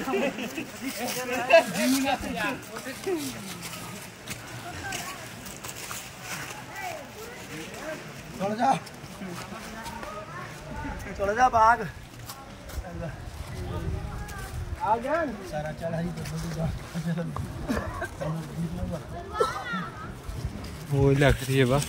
चल जा भाग आ गया सारा चढ़ा ही वो लग रही है बा